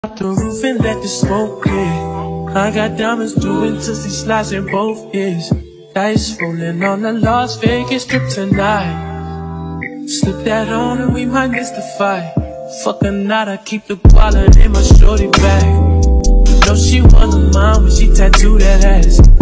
Out the roof and let the smoke in. I got diamonds doing Tootsie slides in both ears. Dice rolling on the Las Vegas Strip tonight. Slip that on and we might miss the fight. Fuck or not, I keep the wallet in my shorty bag. You know she wasn't mine when she tattooed that ass.